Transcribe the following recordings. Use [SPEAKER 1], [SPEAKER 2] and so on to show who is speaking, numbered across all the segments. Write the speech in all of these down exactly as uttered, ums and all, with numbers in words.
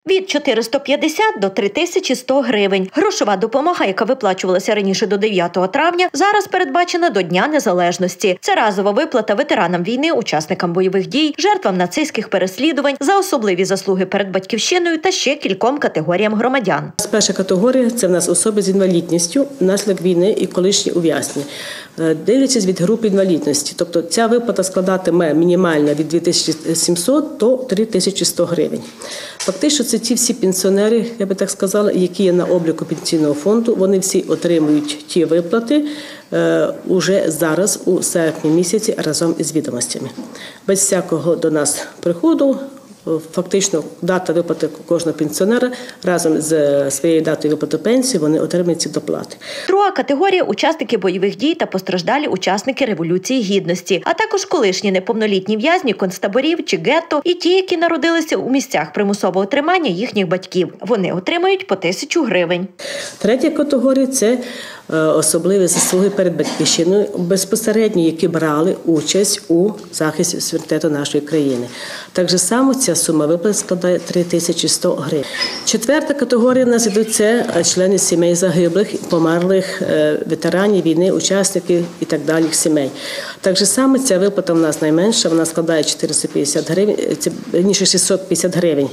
[SPEAKER 1] Від чотириста п'ятдесят до три тисячі сто гривень. Грошова допомога, яка виплачувалася раніше до дев'ятого травня, зараз передбачена до Дня Незалежності. Це разова виплата ветеранам війни, учасникам бойових дій, жертвам нацистських переслідувань, за особливі заслуги перед батьківщиною та ще кільком категоріям громадян.
[SPEAKER 2] Перша категорія – це в нас особи з інвалідністю внаслідок війни і колишні ув'язнені. Дивлячись від групи інвалідності, тобто ця виплата складатиме мінімально від дві тисячі сімсот до три тисячі сто гривень. Фактично, це ті всі пенсіонери, я би так сказала, які є на обліку пенсійного фонду, вони всі отримують ті виплати е, уже зараз, у серпні місяці, разом із відомостями. Без всякого до нас приходу. Фактично, дата виплати кожного пенсіонера разом з своєю датою виплати пенсії вони отримують ці доплати.
[SPEAKER 1] Друга категорія – учасники бойових дій та постраждалі учасники Революції Гідності, а також колишні неповнолітні в'язні концтаборів чи гетто і ті, які народилися у місцях примусового тримання їхніх батьків. Вони отримують по тисячу гривень. Третя
[SPEAKER 2] категорія – це особливі заслуги перед батьківщиною, безпосередньо, які брали участь у захисті суверенітету нашої країни. Так же само ця сума виплати складає три тисячі сто гривень. Четверта категорія в нас йдуть – це члени сімей загиблих, померлих ветеранів війни, учасників і так далі сімей. Так же само ця виплата в нас найменша, вона складає чотириста п'ятдесят гривень, ніж шістсот п'ятдесят гривень.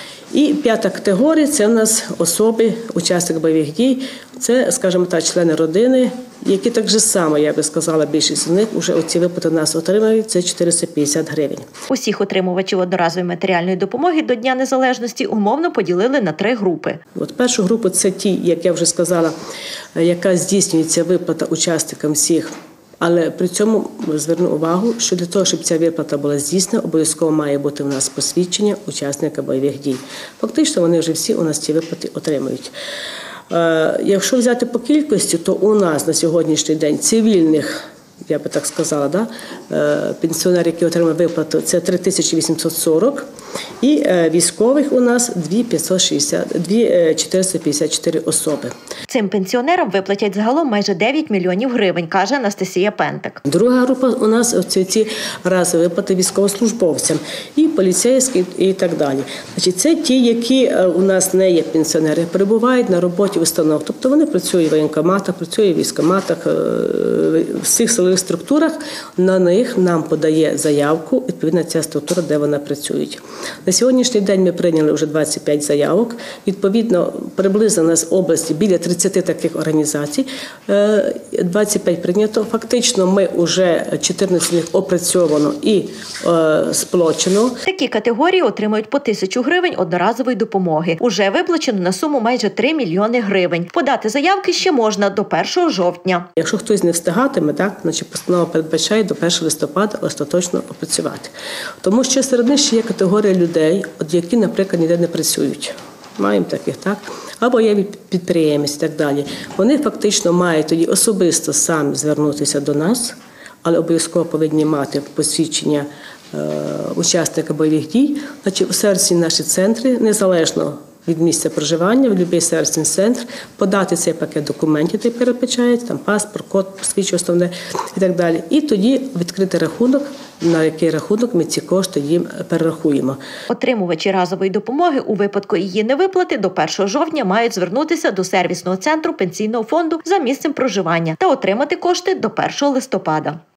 [SPEAKER 2] І п'ята категорія – це в нас особи, учасники бойових дій, це, скажімо так, члени родини, які так же само, я би сказала, більшість з них вже оці виплати в нас отримують, це чотириста п'ятдесят гривень.
[SPEAKER 1] Усіх отримувачів одноразової матеріальної допомоги до Дня Незалежності умовно поділили на три групи.
[SPEAKER 2] От першу групу – це ті, як я вже сказала, яка здійснюється виплата учасникам всіх. Але при цьому зверну увагу, що для того, щоб ця виплата була здійснена, обов'язково має бути у нас посвідчення учасника бойових дій. Фактично, вони вже всі у нас ці виплати отримують. Якщо взяти по кількості, то у нас на сьогоднішній день цивільних, я би так сказала, да, пенсіонерів, які отримали виплату, це три тисячі вісімсот сорок, і військових у нас чотириста п'ятдесят чотири особи.
[SPEAKER 1] Цим пенсіонерам виплатять загалом майже дев'ять мільйонів гривень, каже Анастасія Пентик.
[SPEAKER 2] Друга група у нас – це ці разові виплати військовослужбовцям, і поліцейські, і так далі. Значить, це ті, які у нас не є пенсіонери, перебувають на роботі установ. Тобто вони працюють в воєнкоматах, працюють в військкоматах, в всіх силових структурах. На них нам подає заявку відповідна ця структура, де вона працює. На сьогоднішній день ми прийняли вже двадцять п'ять заявок. Відповідно, приблизно у нас в області біля тридцяти таких організацій. двадцять п'ять прийнято. Фактично, ми вже чотирнадцять з них опрацьовано і е, сплочено.
[SPEAKER 1] Такі категорії отримують по тисячу гривень одноразової допомоги. Уже виплачено на суму майже три мільйони гривень. Подати заявки ще можна до першого жовтня.
[SPEAKER 2] Якщо хтось не встигатиме, так, значить постанова передбачає до першого листопада остаточно опрацювати. Тому що серед них ще є категорія людей, які, наприклад, ніде не працюють. Маємо таких, так? Або є підприємець і так далі. Вони фактично мають тоді особисто самі звернутися до нас, але обов'язково повинні мати посвідчення е, учасника бойових дій. Значить, у сервісі наші центри, незалежно від місця проживання, в будь-який сервісний центр, подати цей пакет документів, який передбачається, там паспорт, код, посвідчення основне і так далі. І тоді відкрити рахунок, на який рахунок ми ці кошти їм перерахуємо.
[SPEAKER 1] Отримувачі разової допомоги у випадку її невиплати до першого жовтня мають звернутися до сервісного центру пенсійного фонду за місцем проживання та отримати кошти до першого листопада.